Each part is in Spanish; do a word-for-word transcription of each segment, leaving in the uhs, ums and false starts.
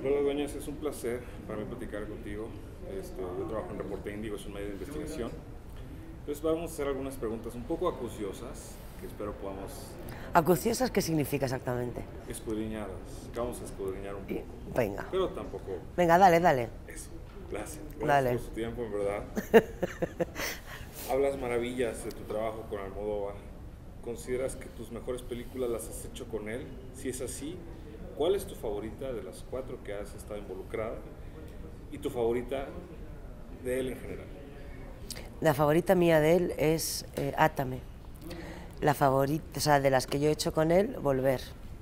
Lola Dueñas, es un placer para mí platicar contigo. Este, yo trabajo en Reporte Índigo, es un medio de investigación. Entonces vamos a hacer algunas preguntas un poco acuciosas, que espero podamos... ¿Acuciosas qué significa exactamente? Escudriñadas, que vamos a escudriñar un poco. Venga. Pero tampoco... Venga, dale, dale. Eso, gracias. Gracias Dale. por su tiempo, en verdad. Hablas maravillas de tu trabajo con Almodóvar. ¿Consideras que tus mejores películas las has hecho con él? Si es así, ¿cuál es tu favorita de las cuatro que has estado involucrada? ¿Y tu favorita de él en general? La favorita mía de él es eh, Átame. La favorita, o sea, de las que yo he hecho con él, Volver.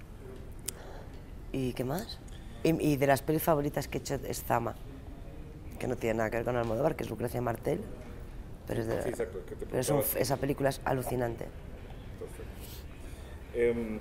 ¿Y qué más? Y, y de las pelis favoritas que he hecho es Zama, que no tiene nada que ver con Almodóvar, que es Lucrecia Martel, pero, es de, Sí, exacto, que te pero es un, preguntaba. esa película es alucinante. Perfecto. Eh,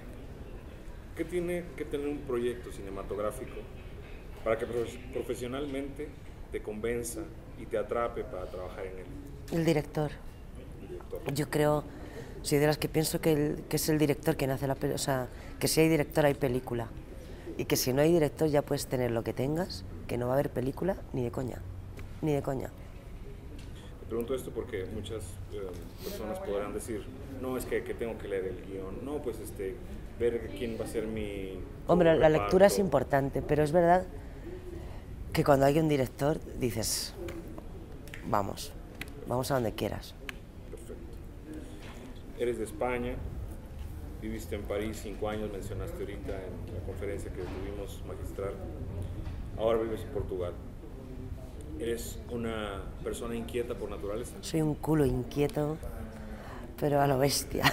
¿Qué tiene que tener un proyecto cinematográfico para que profesionalmente te convenza y te atrape para trabajar en él? El director. El director. Yo creo, soy de las que pienso que, el, que es el director quien hace la película, o sea, que si hay director hay película. Y que si no hay director ya puedes tener lo que tengas, que no va a haber película ni de coña, ni de coña. Te pregunto esto porque muchas eh, personas podrán decir, no, es que, que tengo que leer el guión, no, pues este, ver quién va a ser mi... Hombre, la reparto. lectura es importante, pero es verdad que cuando hay un director dices, vamos, vamos a donde quieras. Perfecto. Eres de España, viviste en París cinco años, mencionaste ahorita en la conferencia que tuvimos magistral, ahora vives en Portugal. ¿Eres una persona inquieta por naturaleza? Soy un culo inquieto, pero a lo bestia.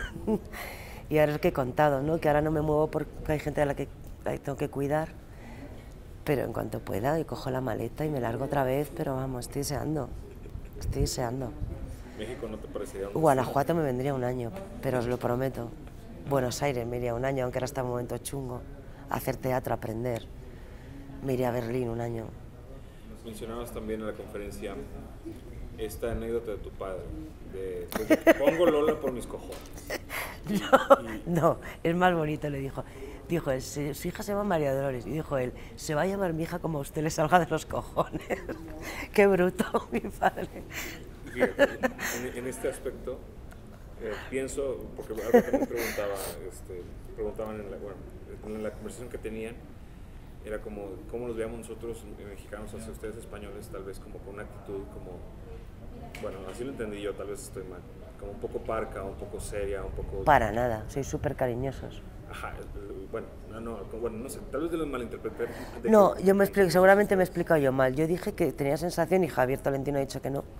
Y ahora es que he contado, ¿no? Que ahora no me muevo porque hay gente a la que la que tengo que cuidar, pero en cuanto pueda, y cojo la maleta y me largo otra vez, pero vamos, estoy deseando, estoy deseando. ¿México no te parecería un Guanajuato me vendría un año, pero os lo prometo. Buenos Aires me iría un año, aunque ahora está un momento chungo. Hacer teatro, aprender. Me iría a Berlín un año. Mencionabas también en la conferencia esta anécdota de tu padre, de, de pongo Lola por mis cojones. No, Y- no, es más bonito, le dijo. Dijo él, su hija se llama María Dolores, y dijo él, se va a llamar mi hija como a usted le salga de los cojones. Qué bruto, mi padre. Fíjate, en, en este aspecto, eh, pienso, porque algo que me preguntaba, este, preguntaban en la, bueno, en la conversación que tenían, era como, ¿cómo nos veamos nosotros mexicanos hacia ustedes españoles? Tal vez como con una actitud como, bueno, así lo entendí yo, tal vez estoy mal, como un poco parca, un poco seria, un poco... Para nada, sois súper cariñosos. Ajá, bueno, no, no, bueno, no sé, tal vez de los malinterpreté. de No, que- yo me explico, seguramente me he explicado yo mal. Yo dije que tenía sensación, y Javier Tolentino ha dicho que no,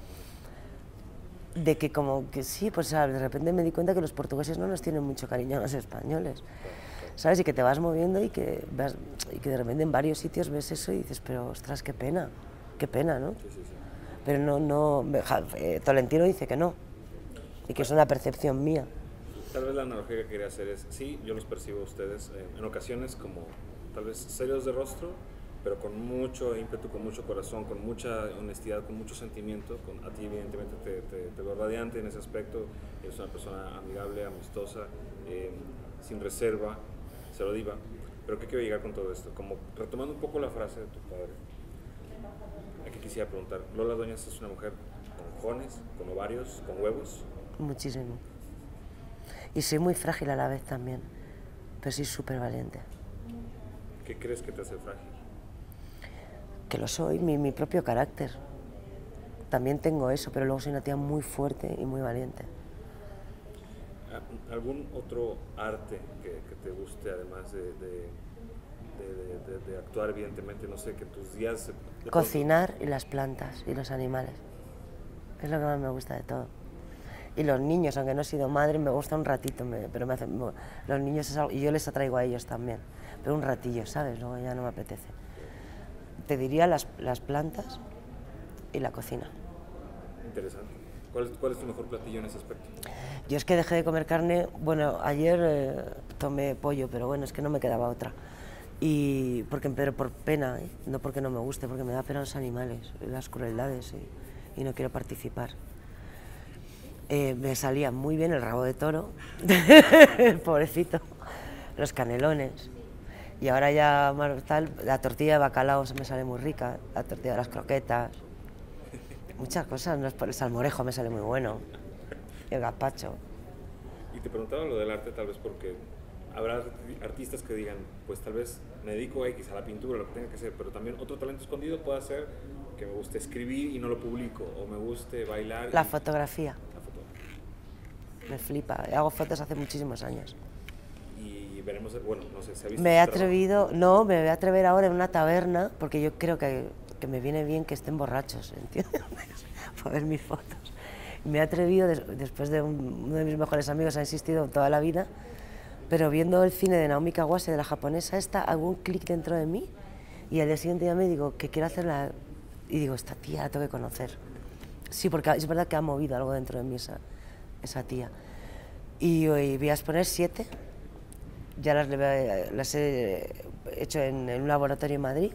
de que como que sí, pues ¿sabes? De repente me di cuenta que los portugueses no nos tienen mucho cariño a los españoles, ¿sabes? Y que te vas moviendo y que, vas, y que de repente en varios sitios ves eso y dices, pero ostras, qué pena, qué pena, ¿no? Sí, sí, sí. Pero no, no, ja- eh, Tolentino dice que no, y que es una percepción mía. Tal vez la analogía que quería hacer es, sí, yo los percibo a ustedes eh, en ocasiones como tal vez serios de rostro, pero con mucho ímpetu, con mucho corazón, con mucha honestidad, con mucho sentimiento. Con, a ti evidentemente te, te, te veo radiante en ese aspecto, eres una persona amigable, amistosa, eh, sin reserva, cero diva. Pero ¿qué quiero llegar con todo esto? Como retomando un poco la frase de tu padre, aquí quisiera preguntar, Lola Dueñas es una mujer con cojones, con ovarios, con huevos. Muchísimo. Y soy muy frágil a la vez también, pero soy súper valiente. ¿Qué crees que te hace frágil? Que lo soy, mi, mi propio carácter. También tengo eso, pero luego soy una tía muy fuerte y muy valiente. ¿Algún otro arte que, que te guste, además de, de, de, de, de actuar, evidentemente? No sé, que tus días... de pronto- Cocinar y las plantas y los animales. Es lo que más me gusta de todo. Y los niños, aunque no he sido madre, me gusta un ratito, me, pero me hacen, me- los niños es algo, y yo les atraigo a ellos también, pero un ratillo, ¿sabes? Luego ya no me apetece. Te diría las, las plantas y la cocina. Interesante. ¿Cuál es, ¿Cuál es tu mejor platillo en ese aspecto? Yo es que dejé de comer carne, bueno, ayer eh, tomé pollo, pero bueno, es que no me quedaba otra. Y porque, pero por pena, ¿eh? No porque no me guste, porque me da pena los animales, las crueldades, y, y no quiero participar. Eh, me salía muy bien el rabo de toro, pobrecito, los canelones, Y ahora ya más tal, la tortilla de bacalao se me sale muy rica, la tortilla de las croquetas, muchas cosas, ¿no? El salmorejo me sale muy bueno, el gazpacho. Y te preguntaba lo del arte tal vez porque habrá artistas que digan, pues tal vez me dedico a X, a la pintura, lo que tenga que hacer, pero también otro talento escondido puede ser que me guste escribir y no lo publico, o me guste bailar. La y... fotografía. La fotografía. Me flipa, hago fotos hace muchísimos años. Y veremos, bueno, no sé, ¿se ha visto? Me he atrevido, no, me voy a atrever ahora en una taberna, porque yo creo que, que me viene bien que estén borrachos, ¿entiendes? Para ver mis fotos. Me he atrevido, des, después de un, uno de mis mejores amigos ha insistido toda la vida, pero viendo el cine de Naomi Kawase, de la japonesa esta, hago un clic dentro de mí y al día siguiente ya me digo que quiero hacerla y digo, esta tía la tengo que conocer. Sí, porque es verdad que ha movido algo dentro de mí esa, esa tía. Y hoy voy a exponer siete, ya las, las he hecho en, en un laboratorio en Madrid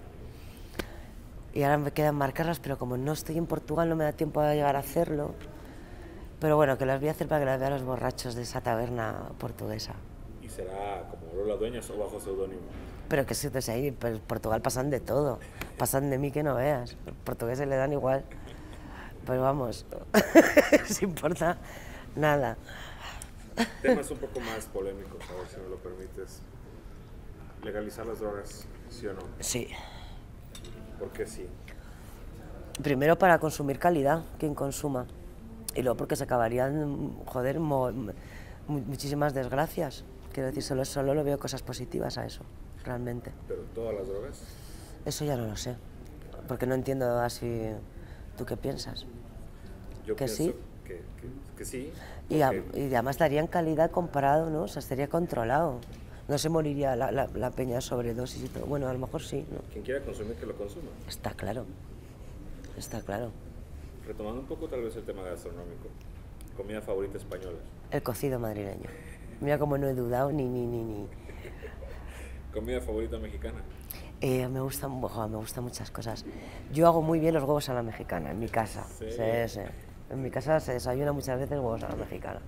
y ahora me quedan marcarlas, pero como no estoy en Portugal no me da tiempo a llegar a hacerlo. Pero bueno, que las voy a hacer para que las vean los borrachos de esa taberna portuguesa. ¿Y será como Lola Dueñas o bajo seudónimo? Pero que si te ahí, pues Portugal pasan de todo, pasan de mí que no veas. Los portugueses le dan igual. Pues vamos, no les importa nada. Temas un poco más polémicos, a ver si me lo permites. ¿Legalizar las drogas, sí o no? Sí. ¿Por qué sí? Primero para consumir calidad, quien consuma. Y luego porque se acabarían, joder, mo, muchísimas desgracias. Quiero decir, solo, solo lo veo cosas positivas a eso, realmente. ¿Pero todas las drogas? Eso ya no lo sé, porque no entiendo así. ¿Tú qué piensas? Yo ¿Que pienso sí? Que, que, que sí. Y, a, y además darían calidad comparado, ¿no? O sea, estaría controlado. No se moriría la, la, la peña de sobredosis y todo. Bueno, a lo mejor sí, ¿no? Quien quiera consumir, que lo consuma. Está claro, está claro. Retomando un poco tal vez el tema gastronómico, comida favorita española. El cocido madrileño. Mira cómo no he dudado ni ni ni ni. Comida favorita mexicana. Eh, me gustan, oh, me gustan muchas cosas. Yo hago muy bien los huevos a la mexicana en mi casa. ¿Sí? Sí, sí. En mi casa se desayuna muchas veces huevos a la mexicana.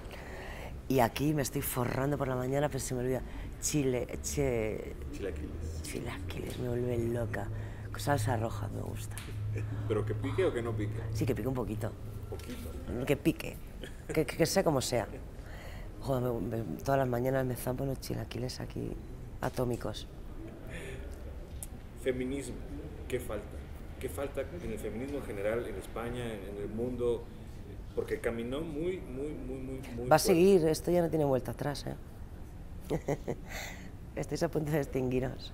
Y aquí me estoy forrando por la mañana, pero se me olvida. Chile, che, Chilaquiles. chilaquiles, me vuelve loca. Salsa roja me gusta. ¿Pero que pique o que no pique? Sí, que pique un poquito. Poquito. Que pique. Que, que, que sea como sea. Joder, me, me, todas las mañanas me zampo unos chilaquiles aquí atómicos. Feminismo, ¿qué falta? ¿Qué falta en el feminismo en general, en España, en, en el mundo? Porque caminó muy, muy, muy, muy, muy Va a fuerte. seguir, esto ya no tiene vuelta atrás, ¿eh? Estáis a punto de extinguiros.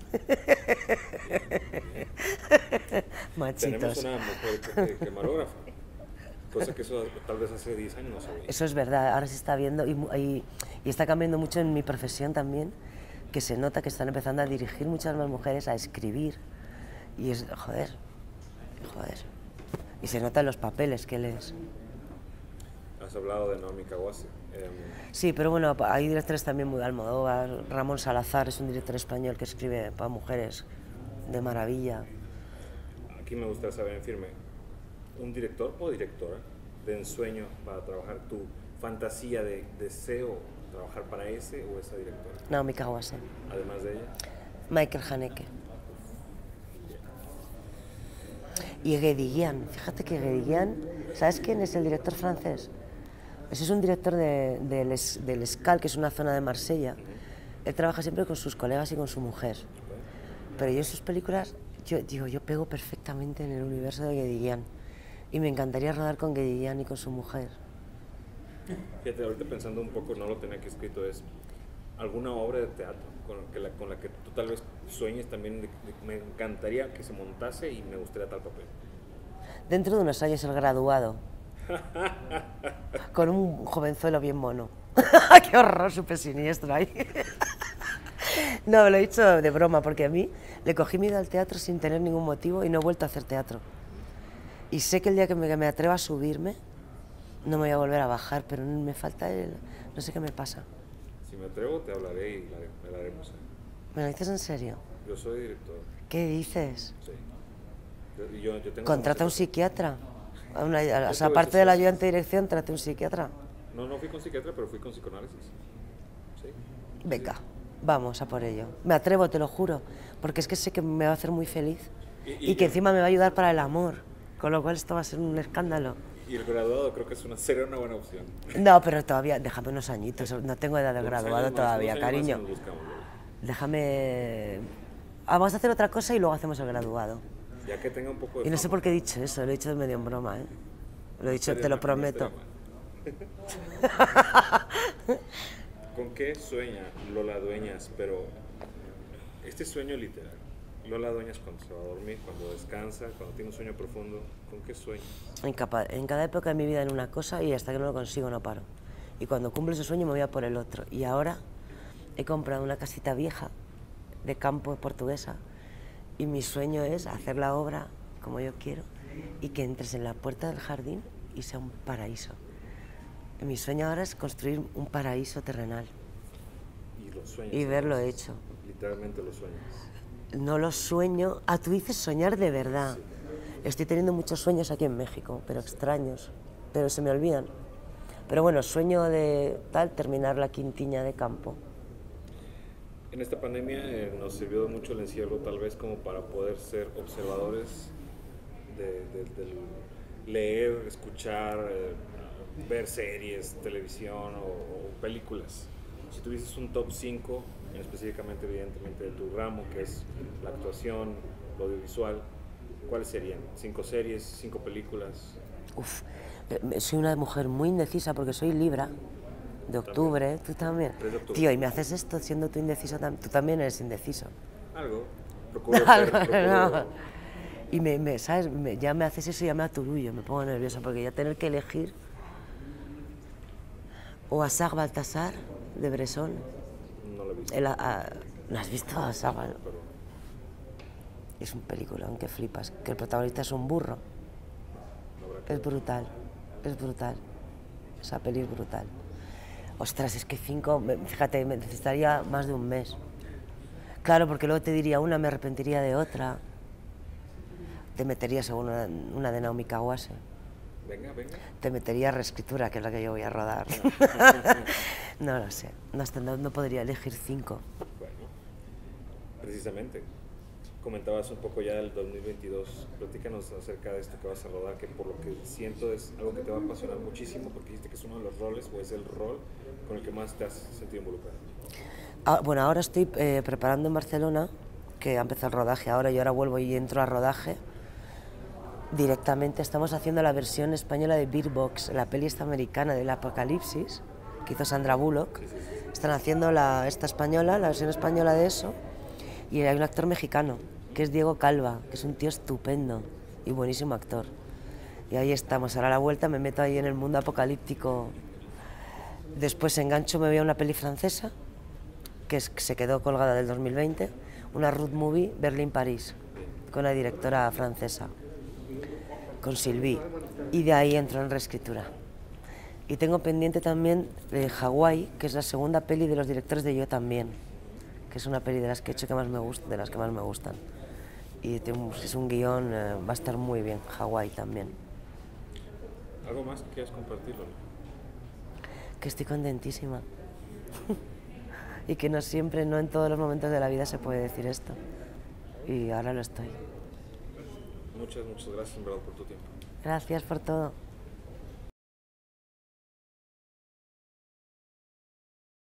Machitos. Tenemos una mujer camarógrafa, cosa que eso tal vez hace diez años no se veía. Eso es verdad, ahora se está viendo y, y, y está cambiando mucho en mi profesión también, que se nota que están empezando a dirigir muchas más mujeres a escribir. Y es, joder, joder. Y se nota en los papeles que lees. Has hablado de Naomi Kawase. Eh, Sí, pero bueno, hay directores también muy Almodóvar. Ramón Salazar es un director español que escribe para mujeres de maravilla. Aquí me gustaría saber en firme, ¿un director o directora de ensueño para trabajar tu fantasía de deseo, trabajar para ese o esa directora? Naomi Kawase. Además de ella. Michael Haneke. Y Guédiguian. Fíjate que Guédiguian, ¿sabes quién es el director francés? Ese es un director de, de Les, del Escal, que es una zona de Marsella. Él trabaja siempre con sus colegas y con su mujer. Pero yo en sus películas, yo digo, yo pego perfectamente en el universo de Guédiguian. Y me encantaría rodar con Guédiguian y con su mujer. Fíjate, ahorita pensando un poco, no lo tenía aquí escrito, es alguna obra de teatro con, que la, con la que tú tal vez sueñes también, de, de, me encantaría que se montase y me gustaría tal papel. Dentro de unos años El Graduado. Con un jovenzuelo bien mono. ¡Qué horror, súper siniestro ahí! No, lo he dicho de broma, porque a mí le cogí miedo al teatro sin tener ningún motivo y no he vuelto a hacer teatro. Y sé que el día que me, que me atreva a subirme, no me voy a volver a bajar, pero me falta el... no sé qué me pasa. Si me atrevo, te hablaré y la, la haremos. ¿eh? ¿Me lo dices en serio? Yo soy director. ¿Qué dices? Sí. Yo, yo, yo tengo Contrata a un psiquiatra. A una, a, o sea, Esto aparte es- del ayudante de dirección, trate un psiquiatra. No, no fui con psiquiatra, pero fui con psicoanálisis. Sí. Venga, Vamos a por ello. Me atrevo, te lo juro, porque es que sé que me va a hacer muy feliz Y, y, y- que encima me va a ayudar para el amor, con lo cual esto va a ser un escándalo. y el graduado creo que es una, sería una buena opción. No, pero todavía, déjame unos añitos, no tengo edad de Unos graduado años más, todavía, unos años más y cariño. nos buscamos, Lola. Déjame... Ah, vamos a hacer otra cosa y luego hacemos el graduado. Ya que tenga un poco de Y no sé fama. por qué he dicho eso, lo he dicho de medio en broma, ¿eh? Lo he dicho, Estaría te lo mal, no prometo. estaría mal. ¿Con qué sueña Lola Dueñas? Pero este sueño literal, Lola Dueñas cuando se va a dormir, cuando descansa, cuando tiene un sueño profundo, ¿con qué sueña? En, capa- en cada época de mi vida en una cosa y hasta que no lo consigo no paro. Y cuando cumplo ese sueño me voy a por el otro. Y ahora he comprado una casita vieja de campo portuguesa y mi sueño es hacer la obra como yo quiero y que entres en la puerta del jardín y sea un paraíso. Y mi sueño ahora es construir un paraíso terrenal Y los sueños. y verlo entonces, hecho. Literalmente los sueños. No lo sueño. Ah, tú dices soñar de verdad. Estoy teniendo muchos sueños aquí en México, pero extraños, pero se me olvidan. Pero bueno, sueño de tal, terminar la quintiña de campo. En esta pandemia eh, nos sirvió mucho el encierro tal vez como para poder ser observadores de, de- del leer, escuchar, eh, ver series, televisión o, o películas. Si tuvieses un top cinco, específicamente evidentemente de tu ramo, que es la actuación, lo audiovisual, ¿cuáles serían? ¿Cinco series, cinco películas? Uf, eh, soy una mujer muy indecisa porque soy Libra, de octubre, tú también. tres de octubre. Tío, y me haces esto siendo tú indeciso también. Tú también eres indeciso. Algo. Procuro ser, Algo, procuro- no. Y me, me, ¿sabes? Me- ya me haces eso y ya me aturullo, me pongo nerviosa porque ya tener que elegir o a Sag Baltasar de Bresson. No lo he visto. El, a- a- ¿No has visto a Sag? Pero Es un película, aunque flipas. Que el protagonista es un burro. no habrá que Es brutal, es brutal. Esa peli es brutal. Ostras, es que cinco, me- fíjate, me necesitaría más de un mes. Claro, porque luego te diría una, me arrepentiría de otra. Te metería según una, una de Naomi Kawase. Venga, venga. Te metería reescritura, que es la que yo voy a rodar. No lo sé, no, hasta- no, no podría elegir cinco. Bueno, precisamente, comentabas un poco ya del dos mil veintidós. Platícanos acerca de esto que vas a rodar, que por lo que siento es algo que te va a apasionar muchísimo, porque dijiste que es uno de los roles, o es el rol con el que más te has sentido involucrado. Ah, bueno, ahora estoy eh, preparando en Barcelona, que ha empezado el rodaje ahora, y ahora vuelvo y entro a rodaje. Directamente estamos haciendo la versión española de Bird Box, la peli esta americana del apocalipsis, que hizo Sandra Bullock. Están haciendo la, esta española, la versión española de eso, y hay un actor mexicano, que es Diego Calva, que es un tío estupendo y buenísimo actor. Y ahí estamos, ahora a la vuelta me meto ahí en el mundo apocalíptico. Después engancho, me voy a una peli francesa, que, es, que se quedó colgada del dos mil veinte, una road movie Berlín-París, con la directora francesa, con Sylvie, y de ahí entro en reescritura. Y tengo pendiente también de Hawái, que es la segunda peli de los directores de Yo también, que es una peli de las que he hecho que más me gusta, de las que más me gustan. Y tengo- es un guión, eh, va a estar muy bien, Hawái también. ¿Algo más que quieras compartirlo? Que estoy contentísima. Y que no siempre, no en todos los momentos de la vida se puede decir esto. Y ahora lo estoy. Muchas, muchas gracias en verdad por tu tiempo. Gracias por todo.